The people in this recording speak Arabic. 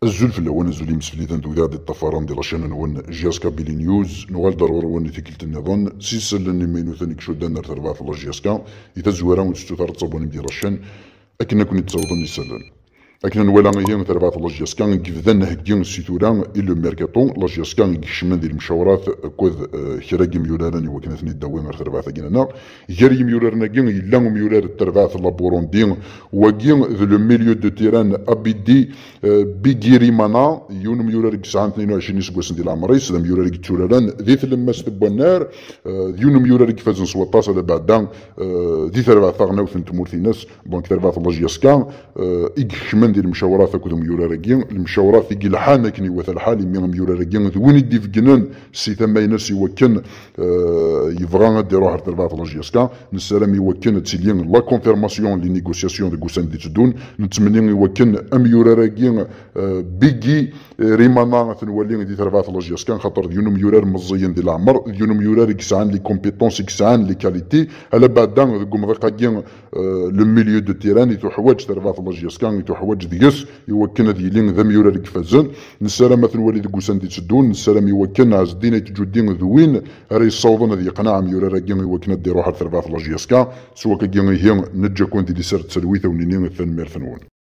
الزول الأوان الزول يمسفليتان دودا دي الطفران ديال لاشين نون جياسكا بيلي نيوز نوال ضروري وني تيكلت النظام سيسل لني مينو ثاني كشو دان نرتربع في جياسكا إذا زوارا ونستو ثار تصابوني ديال لاشين أكنا كوني تصاوضون يسلن لكن نوالا هي تربعت لاجياسكا كيفدان هكين سيتورا إلو ميركاتو لاجياسكا كيشمن ديال المشاورات كوذ كراكي ميولاراني وكانت نداوي مر تربعت كينا غير ميولارنا كين إلا ميولار تربعت لابورون دين وكين ذو لو ميليو دو تيران أبيدي بيجيري مانا يون ميولار كيسعان 22 سكواسن ديال عمريس ذا ميولار كيتشولاران ذي ثلماس تبونار يون ميولار كيفازن سواطاس هذا بعدا ذي تربعت ثغناوث تمورثي ناس بون تربعت لاجياسكا يكشمن ديال المشاورات كودو ميوراراكين المشاورات في الحانه كني وث الحال مي ميوراراكين وين يدي في جنان سي ثما ينس يوكن يبغى ديرو هاد الرباط لاجياسكا نسالم يوكن تسيلين لا كونفيرماسيون لي نيغوسياسيون دو كوسان دي تدون نتمنى يوكن ميوراراكين بيجي ريمانا ثنولي دي تربات لاجياسكا خاطر ديونو ميورار مزيان ديال العمر ديونو ميورار كيسعان لي كومبيتونس كيسعان لي كاليتي على بعدا كوم غاكاكين لو ميليو دو تيران يتحواج تربات لاجياسكا يتحواج ديس يوكن ديالين ذا ميورار كيفازن نسالم مثل وليد كوسان دي تدون نسالم يوكن عز الدين يتجودين ذوين راه يصوضون هذه قناعه ميورار كين يوكن ديرو واحد تربات لاجياسكا سوا كين هي نجا كون دي سرت سلويته ونينين الثنمير ثنون